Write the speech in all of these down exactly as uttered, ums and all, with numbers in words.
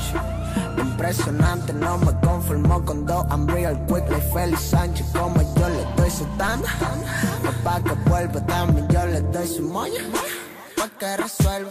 Impresionante, no me conformo con dos. I'm real quick like Félix Sánchez. Como yo le doy su tanda, no pa' que vuelva también yo le doy su moña, pa' que resuelva.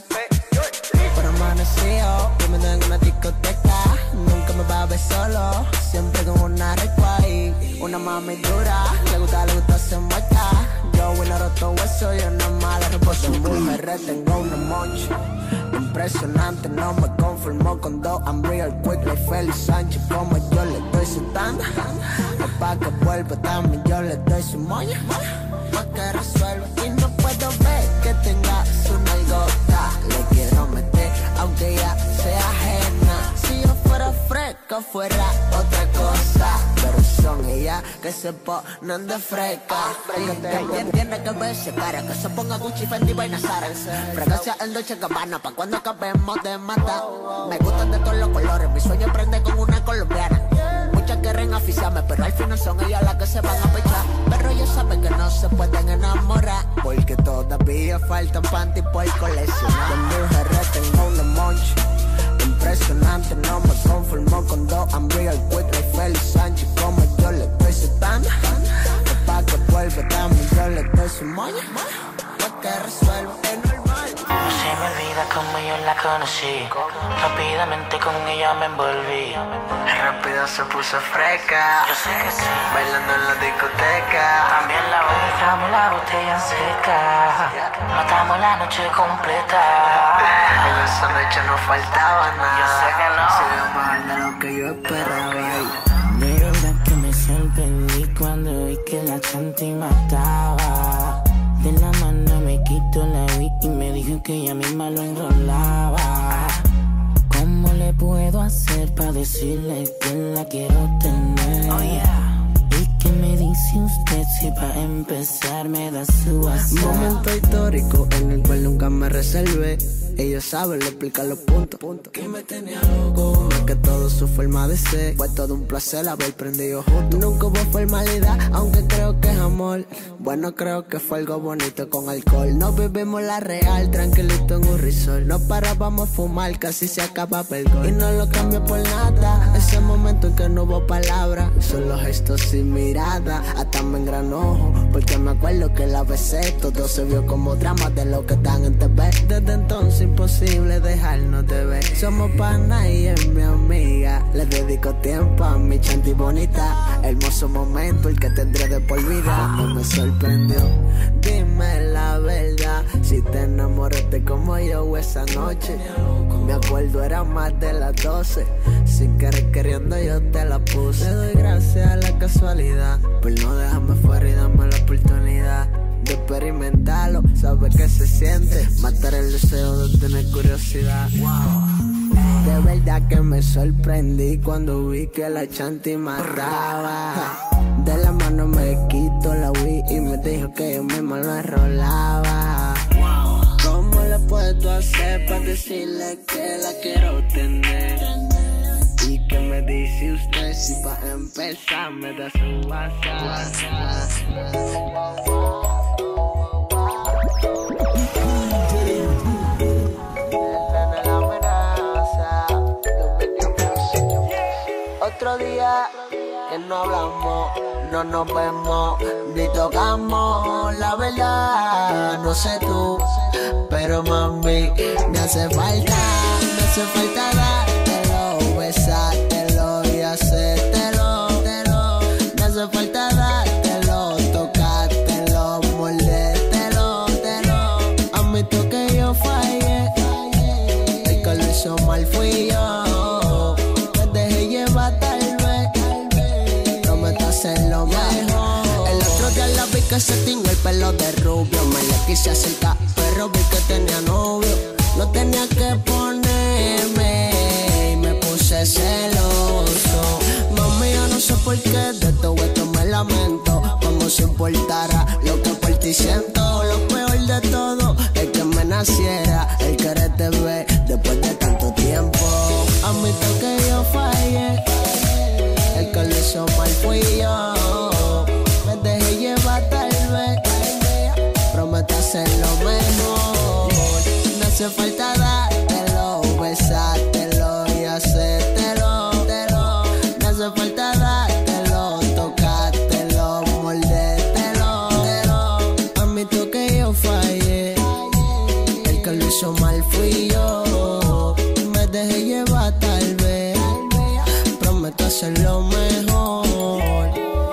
Por amanecido, yo me tengo en una discoteca. Nunca me va a ver solo, siempre con una recua y una mami dura. Le gusta, le gusta se mueca. Yo voy a roto hueso y una mala reposo. Mujer, tengo una moncha. Impresionante, no me conformo con dos. I'm real quick like Félix Sánchez. Como yo le doy su tanda, no pa' que vuelva también yo le doy su moña, pa' que resuelva. Y no puedo ver que tenga su nalgota. Le quiero meter aunque ya sea ajena. Si yo fuera fresca fuera otra cosa, pero son ellas que se ponen de fresca. Que tiene que verse cara, que se ponga Gucci, Fendi, vaina Zara. Fragancia el Dolce Gabbana, pa' cuando acabemos de matar. Me gustan de todos los colores, mi sueño prende con una colombiana. Muchas quieren aficiarme, pero al final son ellas las que se van a pechar. Pero ellos saben que no se pueden enamorar, porque todavía faltan panty por coleccionar. De mujeres tengo una moncha. Impresionante, no me conformo con dos. I'm real quick like Félix Sánchez. Como yo le doy su tanda, no pa' que vuelva también yo le doy su moña, pa' que resuelva. Es normal. No se me olvida cómo yo la conocí. Rápidamente con ella me envolví. Rápido se puso fresca. Yo sé que sí. Bailando en la discoteca. También la dejamos la botella seca. Matamos la noche completa. En esa noche no faltaba nada. Yo sé que no. Sigue más de lo que yo esperaba. De verdad que me sorprendí cuando vi que la chanti mataba. De la mano me quito la vi y me dijo que ella misma lo enrolaba. ¿Cómo le puedo hacer para decirle que la quiero tener? Oh, yeah. ¿Y qué me dice usted si para empezar me da su WhatsApp? Momento histórico en el cual nunca me reservé. Ellos saben explicar los puntos que me tenía loco. Más que todo su forma de ser, fue todo un placer haber prendido juntos. Nunca hubo formalidad, aunque creo que es amor. Bueno, creo que fue algo bonito con alcohol. Nos vivimos la real, tranquilito en un resort. No parábamos a fumar, casi se acababa el gol. Y no lo cambio por nada, ese momento en que no hubo palabras, solo gestos sin mirada. Hasta me engranojo, porque me acuerdo que la besé. Todo se vio como drama de lo que están en T V. Desde entonces imposible dejarnos de ver. Somos pana y es mi amiga. Le dedico tiempo a mi chanti bonita. Hermoso momento el que tendré de por vida. No me sorprendió, dime la verdad. Si te enamoraste como yo esa noche. Me acuerdo era más de las doce. Sin querer queriendo yo te la puse. Le doy gracias a la casualidad por no dejarme fuera y darme la oportunidad de experimentarlo, saber qué se siente, matar el deseo de tener curiosidad. Wow. De verdad que me sorprendí cuando vi que la chanti mataba. De la mano me quito la Wii y me dijo que yo mismo lo enrolaba. ¿Cómo le puedo hacer para decirle que la quiero tener? ¿Y qué me dice usted si para empezar me da su WhatsApp? Otro día que no hablamos, no nos vemos, ni tocamos. La verdad, no sé tú, pero mami, me hace falta, me hace falta dártelo, besártelo y hacértelo. Me hace falta dártelo, tocártelo, mordértelo. Admito que yo fallé, el que lo hizo mal fui yo. Lo mejor. El otro día la vi que se tiñó el pelo de rubio. Me le quise acercar, pero vi que tenía novio. No tenía que ponerme y me puse celoso. Mami, yo no sé por qué de todo esto me lamento. Como si importara lo que por ti siento. Lo peor de todo es que me naciera el quererte ver después de tanto tiempo. Admito que yo fallé, el que lo hizo mal fui yo. Me dejé llevar tal vez, prometo hacer lo mejor. No hace falta dártelo, besártelo y hacer eso es lo mejor.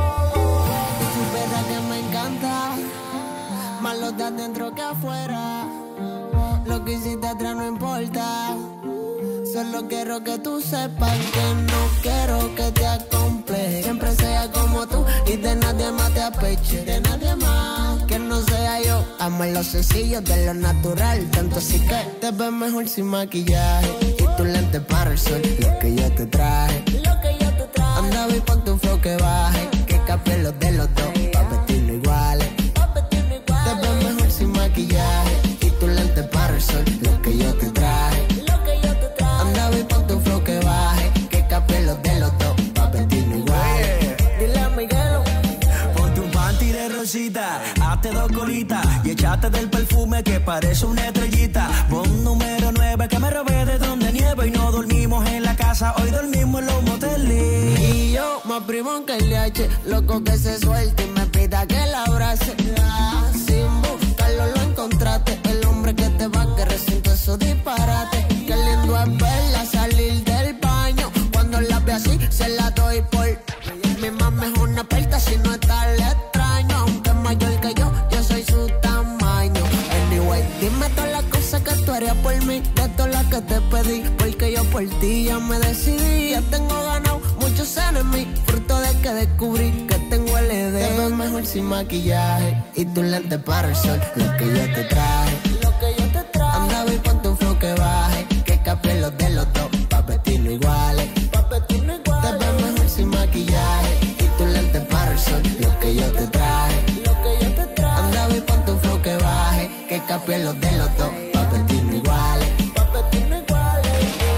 Y tú verás que me encanta, más lo de adentro que afuera. Lo que hiciste atrás no importa, solo quiero que tú sepas que no quiero que te acomplejes. Siempre sea como tú y de nadie más te apeche. De nadie más que no sea yo. Amo lo sencillo de lo natural, tanto así que te ves mejor sin maquillaje. Y tu lente para el sol, lo que yo te traje. Lo que yo te traje. Anda y ponte un flow que baje, que capie los de los dos, pa' vestirlo iguales. Te ves mejor sin maquillaje. Y tu lente para el sol, lo que yo te traje. Anda y ponte un flow que baje, que capie los de los dos, pa' vestirlo iguales. Dile a Miguelo. Ponte un panty de rosita, hazte dos colitas y echate del perfume que parece una estrellita. Pon número nueve que me robé de donde nieva y no dormimos en la casa, hoy dormimos en los moteles. Y yo, más primo que el D H, loco que se suelte y me pida que la abrace. Ah, sin buscarlo lo encontraste, el hombre que te va que resiente esos disparates. Qué lindo es verla salir del baño, cuando la ve así se la doy por. Mi mamá es una perta si no está le extraño, aunque es mayor que yo, yo soy su tamaño. Anyway, dime todas las cosas que tú harías por mí, de todas las que te pedí, porque yo por ti ya me decidí. Ya tengo ganado muchos enemigos, fruto de que descubrí que tengo L E D. Te ves mejor sin maquillaje y tu lente para el sol, lo que yo te traje. Lo que yo te traje. Anda y ponte un flow que baje, que capie los de los dos, pa' vestirlo iguales. Pa' vestirlo iguales. Te ves mejor sin maquillaje y tu lente para el sol, lo que yo te traje. Lo que yo te traje. Anda y ponte un flow que baje, que capie los de los dos, pa' vestirlo iguales. Pa' vestirlo iguales.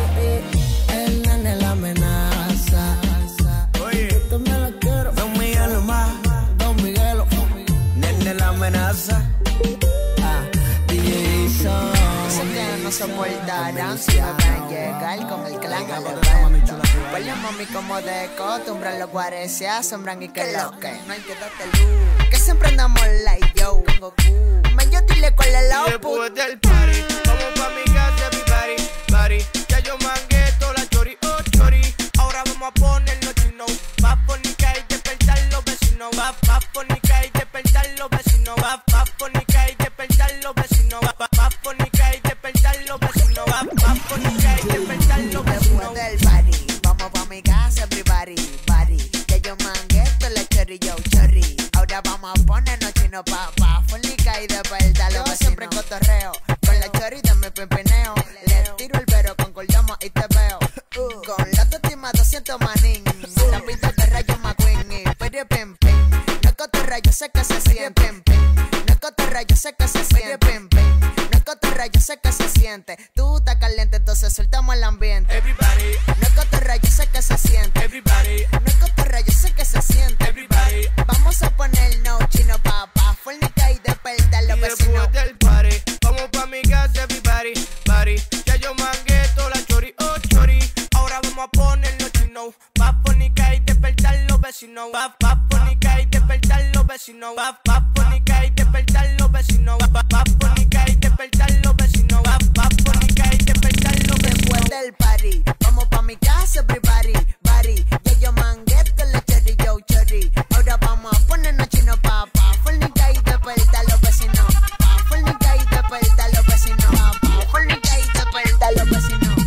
El nene la amenaza. Oye, Yo me la quiero. Don Miguelo más, Don Miguelo. nene la amenaza. Ah, D J Son. Sé que no soportarán si me ven llegar con el clan al evento. Huele mami como de costumbre, los guares se asombran y que lo que no hay que darte luz. Que siempre andamos like yo, me yo dile cuál es la output. Después del party, vamos pa' mi casa, mi party, party. Ya yo mangué toda la chori, oh chori. Ahora vamos a ponernos chino, pa' ponica y despertar los vecinos. Pa' pa' ponica y despertar los vecinos. Pa' pa' ponica y despertar los vecinos. Pa' pa' ponica y despertar los vecinos. Pa' pa' ponica y despertar los vecinos. Después del party, vamos pa' mi casa, everybody, party. Ya yo mangué toda la chori, yo chori. Ahora vamos a ponernos chino, pa' pa' ponica y despertar los vecinos. Siempre en cotorreo, con la chori de mi pepineo. Le tiro el vero, concordamos y te veo. Uh, con la autoestima doscientos manín. La pinta de rayo McQueen y pere pim pim. No es cotorra, yo sé que se siente. Pim pim. No es cotorra, yo sé que se siente. Pim pim. No es cotorra, yo sé que se siente. Tú estás caliente, entonces soltamos el ambiente. Everybody, No es cotorra, yo sé que se siente. everybody, No es cotorra, yo sé que se siente. everybody. Vamos a ponernos chino pa' pa' fornica y despertar los Y vecinos. después del party, vamos pa' mi casa, everybody, party. Ya yo mangué toda la chori, oh chori. Ahora vamos a ponernos chino, pa' ponica y despertar los vecinos. Pa' pa' ponica y despertar los vecinos. Pa' pa' ponica y despertar los vecinos. Pa' pa' ponica y despertar los vecinos. Pa' pa' ponica y despertar los vecinos. Después del party, vamos pa' mi casa, everybody, party. Ya yo mangué toda la chori, yo chori. Ahora vamos a ponernos chino pa' pa' fornica y despertar los vecinos. Pa' fornica y despertar los vecinos. Pa' fornica y despertar los vecinos.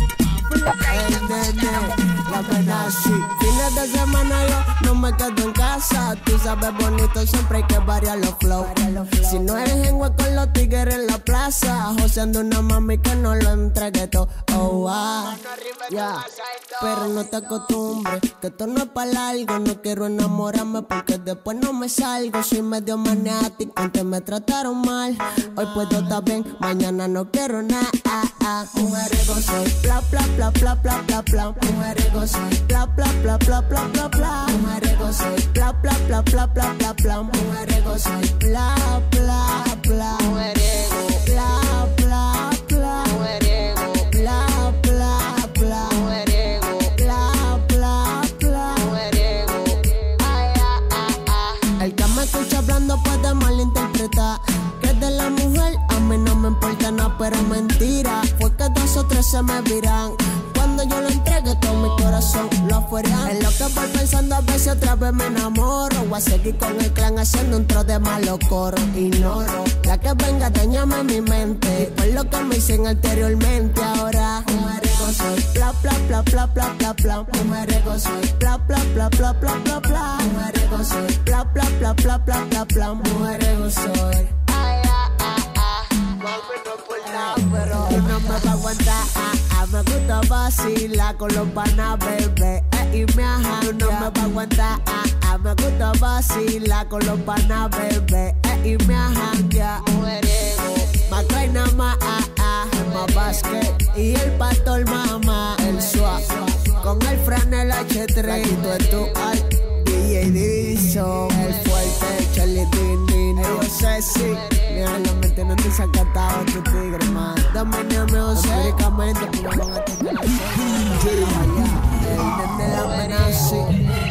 El nene, la verdad sí. Fines de semana yo no me quedo en casa. Tú sabes bonito, siempre hay que variar los flow. Si no es en hueco con los tigres en la plaza, joseando una mami que no lo entregue todo. Oh, ah, yeah. Pero no te acostumbres, que esto no es para largo. No quiero enamorarme porque después no me salgo. Soy medio maniático, antes me trataron mal. Hoy puedo estar bien, mañana no quiero nada. Ah, ah. Mujeriego soy, bla bla bla bla bla bla bla. Mujeriego soy, bla bla bla bla bla bla bla. Mujeriego soy, bla bla bla bla bla bla bla. Mujeriego soy, bla bla bla. Mujeriego, bla bla bla. Mujeriego, bla bla bla. Mujeriego, bla bla bla. Mujeriego, ay ah ah ah. El que me escucha hablando puede malinterpretar que de la mujer a mí no me importa nada, pero es mentira. Fue que dos o tres se me viran cuando yo le entregué todo mi corazón. corazón lo fueran. Es lo que voy pensando a veces otra vez me enamoro. Voy a seguir con el clan haciendo un tro de malo coro. Ignoro la que venga, dañame mi mente. Y por lo que me dicen anteriormente, ahora mujeriego soy. Bla bla bla bla bla bla bla. Mujeriego soy. Bla bla bla bla bla bla bla. Mujeriego soy. Bla bla bla bla bla bla bla. Mujeriego soy. Ay, ah, ah, ah. Mami, no por nada, pero y no me va a aguantar. Ah, ah. Me gusta vacilar con los panas, bebé. Eh, y me ajá, no me va a aguantar. Ah, ah. Me gusta vacilar con los panas, bebé. Eh, y me ajá, ya. Mujeriego. Macay nada más, ah, ah. Más basket. Y el pastor, mamá. El swag. Con el franel H tres. Y tú en tu al. D J Dizon. El fuerte, Charlie Dini. Yo sé si. Mira, la mente no te saca atado tu tigre, man. Dominio music. Empíricamente, pero van a tener la zona. El nene la amenaza.